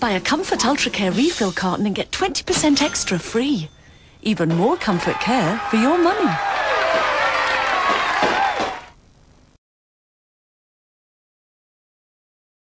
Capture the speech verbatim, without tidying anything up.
Buy a Comfort Ultra Care refill carton and get twenty percent extra free. Even more comfort care for your money.